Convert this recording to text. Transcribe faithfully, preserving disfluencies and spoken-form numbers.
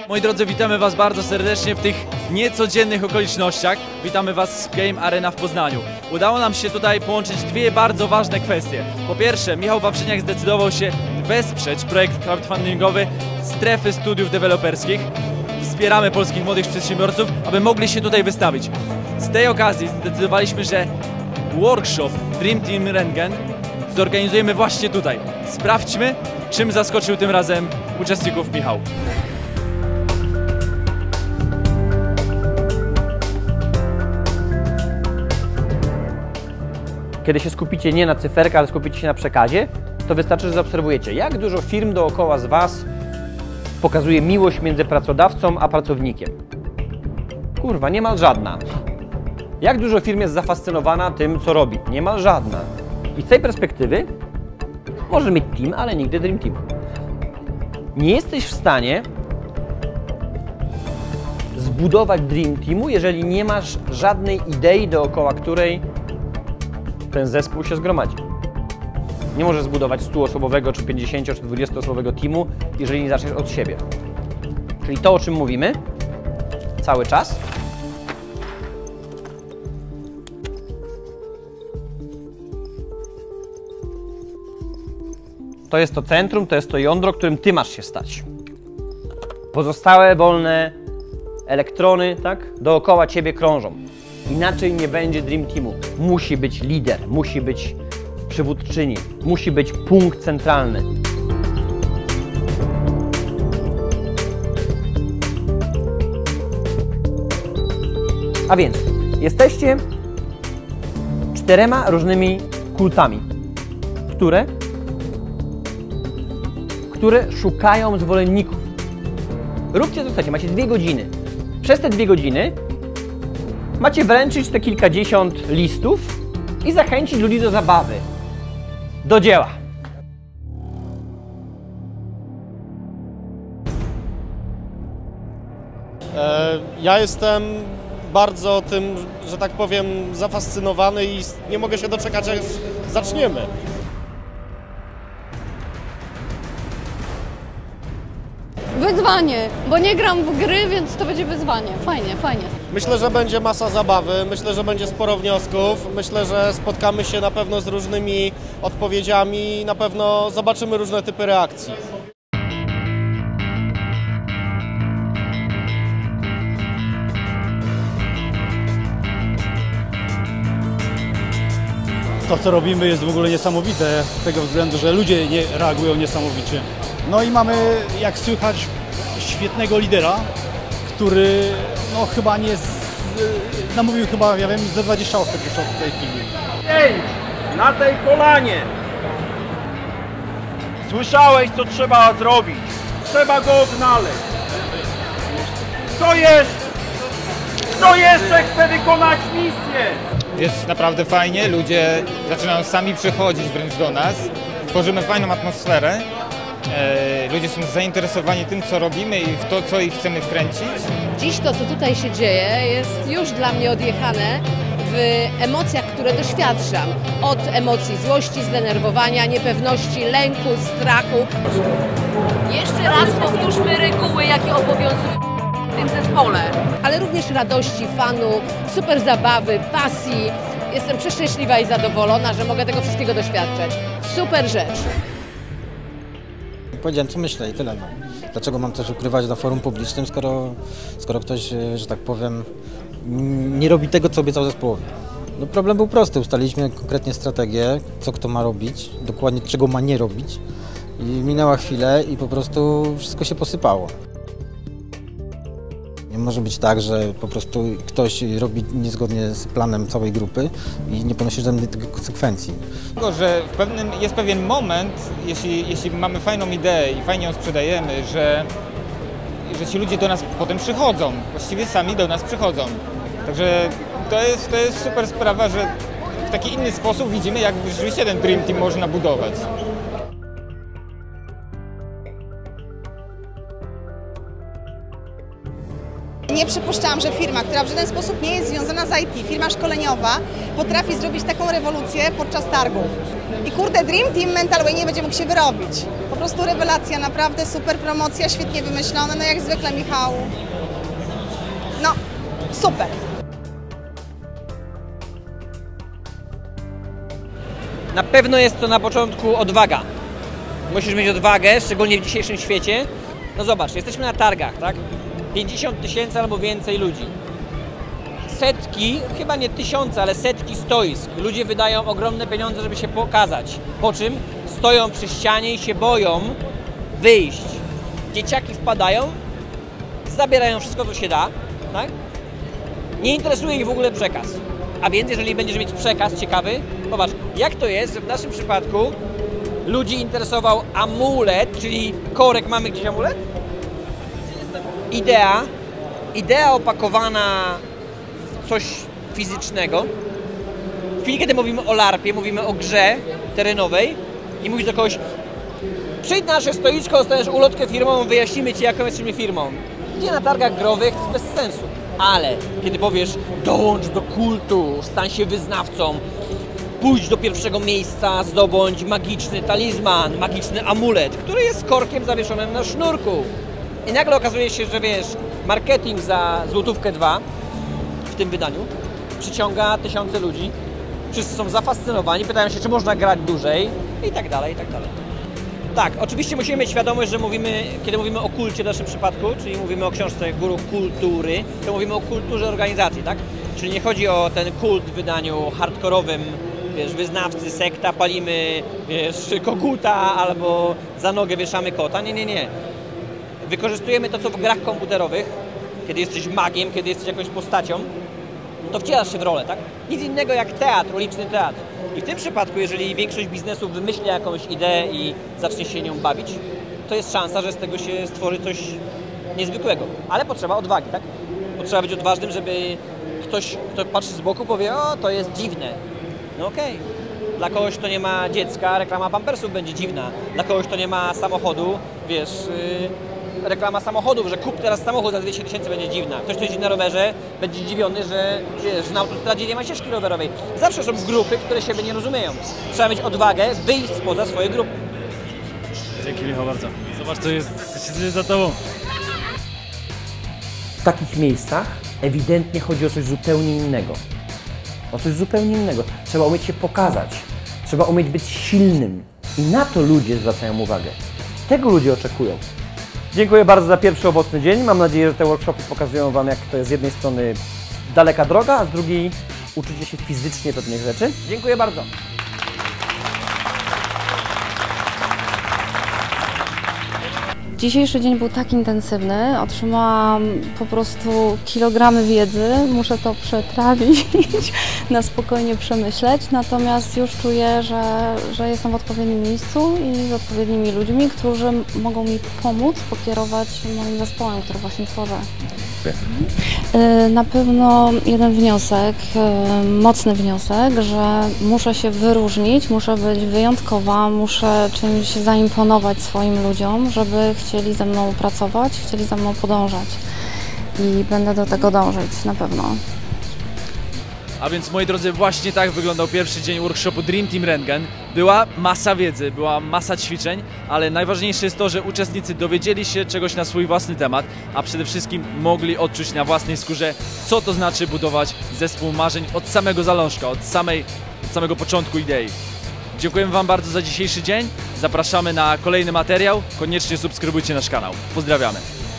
Moi drodzy, witamy Was bardzo serdecznie w tych niecodziennych okolicznościach. Witamy Was z Game Arena w Poznaniu. Udało nam się tutaj połączyć dwie bardzo ważne kwestie. Po pierwsze, Michał Wawrzyniak zdecydował się wesprzeć projekt crowdfundingowy Strefy Studiów Deweloperskich. Wspieramy polskich młodych przedsiębiorców, aby mogli się tutaj wystawić. Z tej okazji zdecydowaliśmy, że workshop Dream Team Rentgen zorganizujemy właśnie tutaj. Sprawdźmy, czym zaskoczył tym razem uczestników Michał. Kiedy się skupicie nie na cyferkach, ale skupicie się na przekazie, to wystarczy, że zaobserwujecie, jak dużo firm dookoła z Was pokazuje miłość między pracodawcą a pracownikiem. Kurwa, niemal żadna. Jak dużo firm jest zafascynowana tym, co robi? Niemal żadna. I z tej perspektywy możesz mieć team, ale nigdy Dream Team. Nie jesteś w stanie zbudować Dream Teamu, jeżeli nie masz żadnej idei, dookoła której ten zespół się zgromadzi. Nie możesz zbudować stuosobowego, czy pięćdziesięcio, czy dwudziestoosobowego teamu, jeżeli nie zaczniesz od siebie. Czyli to, o czym mówimy cały czas, to jest to centrum, to jest to jądro, którym Ty masz się stać. Pozostałe wolne elektrony, tak, dookoła Ciebie krążą. Inaczej nie będzie Dream Teamu. Musi być lider, musi być przywódczyni, musi być punkt centralny. A więc jesteście czterema różnymi kultami, które, które szukają zwolenników. Róbcie co chcecie, macie dwie godziny. Przez te dwie godziny macie wręczyć te kilkadziesiąt listów i zachęcić ludzi do zabawy. Do dzieła. Ja jestem bardzo tym, że tak powiem, zafascynowany i nie mogę się doczekać, aż zaczniemy. Wyzwanie, bo nie gram w gry, więc to będzie wyzwanie. Fajnie, fajnie. Myślę, że będzie masa zabawy, myślę, że będzie sporo wniosków, myślę, że spotkamy się na pewno z różnymi odpowiedziami i na pewno zobaczymy różne typy reakcji. To, co robimy, jest w ogóle niesamowite z tego względu, że ludzie nie reagują niesamowicie. No i mamy, jak słychać, świetnego lidera, który no chyba nie z, namówił chyba, ja wiem, ze dwadzieścia osób już w tej chwili. Ej, na tej polanie! Słyszałeś, co trzeba zrobić? Trzeba go odnaleźć. Kto jest? Kto jeszcze chce wykonać misję? Jest naprawdę fajnie, ludzie zaczynają sami przychodzić wręcz do nas, tworzymy fajną atmosferę, e, ludzie są zainteresowani tym, co robimy i w to, co ich chcemy wkręcić. Dziś to, co tutaj się dzieje, jest już dla mnie odjechane w emocjach, które doświadczam. Od emocji złości, zdenerwowania, niepewności, lęku, strachu. Jeszcze raz powtórzmy reguły, jakie obowiązują w tym zespole. Ale również radości, fanu, super zabawy, pasji. Jestem przeszczęśliwa i zadowolona, że mogę tego wszystkiego doświadczać. Super rzecz. Powiedziałem, co myślę i tyle. No. Dlaczego mam coś ukrywać na forum publicznym, skoro, skoro ktoś, że tak powiem, nie robi tego, co obiecał zespołowi. No, problem był prosty. Ustaliliśmy konkretnie strategię, co kto ma robić, dokładnie czego ma nie robić. I minęła chwilę i po prostu wszystko się posypało. Nie może być tak, że po prostu ktoś robi niezgodnie z planem całej grupy i nie ponosi żadnych konsekwencji. Tylko, że w pewnym, jest pewien moment, jeśli, jeśli mamy fajną ideę i fajnie ją sprzedajemy, że, że ci ludzie do nas potem przychodzą, właściwie sami do nas przychodzą. Także to jest, to jest super sprawa, że w taki inny sposób widzimy, jak rzeczywiście ten Dream Team można budować. nie przypuszczałam, że firma, która w żaden sposób nie jest związana z I T, firma szkoleniowa, potrafi zrobić taką rewolucję podczas targów. I kurde, Dream Team Mental Way nie będzie mógł się wyrobić. Po prostu rewelacja, naprawdę super promocja, świetnie wymyślona, no jak zwykle Michał, no super. Na pewno jest to na początku odwaga. Musisz mieć odwagę, szczególnie w dzisiejszym świecie. No zobacz, jesteśmy na targach, tak? pięćdziesiąt tysięcy albo więcej ludzi. Setki, chyba nie tysiące, ale setki stoisk. Ludzie wydają ogromne pieniądze, żeby się pokazać. Po czym stoją przy ścianie i się boją wyjść. Dzieciaki wpadają, zabierają wszystko, co się da, tak? Nie interesuje ich w ogóle przekaz. A więc, jeżeli będziesz mieć przekaz ciekawy, zobacz, jak to jest, że w naszym przypadku ludzi interesował amulet, czyli korek, mamy gdzieś amulet? Idea, idea opakowana w coś fizycznego. W chwili, kiedy mówimy o larpie, mówimy o grze terenowej i mówisz do kogoś, przyjdź na nasze stoisko, dostaniesz ulotkę firmową, wyjaśnimy Ci, jaką jesteśmy firmą. Gdzie na targach growych, to jest bez sensu. Ale kiedy powiesz, dołącz do kultu, stań się wyznawcą, pójdź do pierwszego miejsca, zdobądź magiczny talizman, magiczny amulet, który jest korkiem zawieszonym na sznurku. I nagle okazuje się, że wiesz, marketing za złotówkę dwa w tym wydaniu przyciąga tysiące ludzi. Wszyscy są zafascynowani, pytają się, czy można grać dłużej i tak dalej, i tak dalej. Tak, oczywiście musimy mieć świadomość, że mówimy, kiedy mówimy o kulcie w naszym przypadku, czyli mówimy o książce Guru Kultury, to mówimy o kulturze organizacji, tak? Czyli nie chodzi o ten kult w wydaniu hardkorowym, wiesz, wyznawcy, sekta, palimy, wiesz, koguta albo za nogę wieszamy kota. Nie, nie, nie. Wykorzystujemy to, co w grach komputerowych, kiedy jesteś magiem, kiedy jesteś jakąś postacią, to wcielasz się w rolę, tak? Nic innego jak teatr, uliczny teatr. I w tym przypadku, jeżeli większość biznesów wymyśli jakąś ideę i zacznie się nią bawić, to jest szansa, że z tego się stworzy coś niezwykłego. Ale potrzeba odwagi, tak? Potrzeba być odważnym, żeby ktoś, kto patrzy z boku, powie, o, to jest dziwne. No okej. Okay. Dla kogoś, kto nie ma dziecka, reklama pampersów będzie dziwna. Dla kogoś, kto nie ma samochodu, wiesz, yy, reklama samochodów, że kup teraz samochód za dwieście tysięcy będzie dziwna. Ktoś, kto jeździ na rowerze, będzie zdziwiony, że wiesz, na autostradzie nie ma ścieżki rowerowej. Zawsze są grupy, które siebie nie rozumieją. Trzeba mieć odwagę wyjść spoza swojej grupy. Dzięki, Michał, bardzo. Zobacz, co jest, co się dzieje za tobą. W takich miejscach ewidentnie chodzi o coś zupełnie innego. O coś zupełnie innego. Trzeba umieć się pokazać. Trzeba umieć być silnym. I na to ludzie zwracają uwagę. Tego ludzie oczekują. Dziękuję bardzo za pierwszy owocny dzień. Mam nadzieję, że te workshopy pokazują Wam, jak to jest z jednej strony daleka droga, a z drugiej uczycie się fizycznie pewnych rzeczy. Dziękuję bardzo. Dzisiejszy dzień był tak intensywny, otrzymałam po prostu kilogramy wiedzy, muszę to przetrawić, na spokojnie przemyśleć, natomiast już czuję, że, że jestem w odpowiednim miejscu i z odpowiednimi ludźmi, którzy mogą mi pomóc pokierować moim zespołem, który właśnie tworzę. Na pewno jeden wniosek, mocny wniosek, że muszę się wyróżnić, muszę być wyjątkowa, muszę czymś zaimponować swoim ludziom, żeby chcieli ze mną pracować, chcieli ze mną podążać i będę do tego dążyć na pewno. A więc, moi drodzy, właśnie tak wyglądał pierwszy dzień workshopu Dream Team Rentgen. Była masa wiedzy, była masa ćwiczeń, ale najważniejsze jest to, że uczestnicy dowiedzieli się czegoś na swój własny temat, a przede wszystkim mogli odczuć na własnej skórze, co to znaczy budować zespół marzeń od samego zalążka, od, samej, od samego początku idei. Dziękujemy Wam bardzo za dzisiejszy dzień, zapraszamy na kolejny materiał, koniecznie subskrybujcie nasz kanał. Pozdrawiamy.